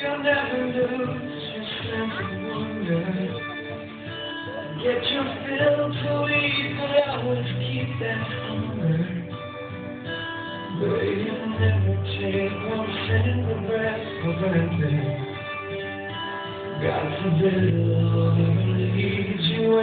You'll never lose your sense of wonder. Get your fill to eat, but always keep that hunger. But you never take one single breath for granted. God forbid I'll ever lead you